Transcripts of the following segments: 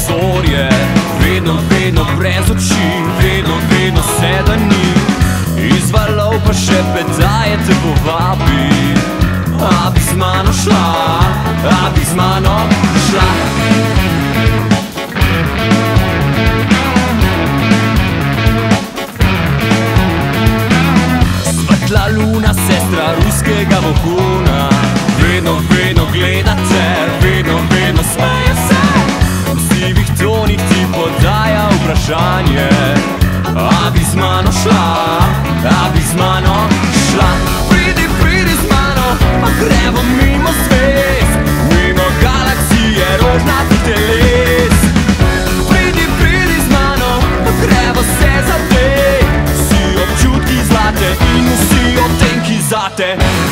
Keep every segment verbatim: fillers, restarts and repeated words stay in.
obzorje, vedno, vedno brez oči, vedno, vedno se da ni. Iz valov pa še pedaje te povabi, a bi z mano šla, a bi z mano šla. Svetla luna, sestra ruskega vohuna, vedno, vedno gleda te, vedno, vedno smeje se. V sivih tonih ti podaja vprašanje, a bi z mano šla, a bi z mano šla. Pridi, pridi z mano, pa gremo mimo zvezd, mimo galaksije rožnatih teles. Pridi, pridi z mano, pa gremo se zadej, vsi občutki zlate in vsi odtenki zate.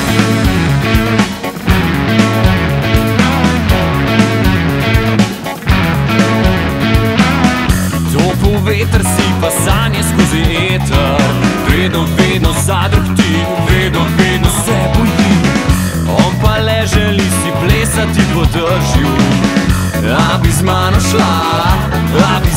Veter si pa sanje skozi eter, vedno, vedno zadrhti, vedno, vedno se boji. On pa le želi si plesati po dežju, a bi z mano šla, a bi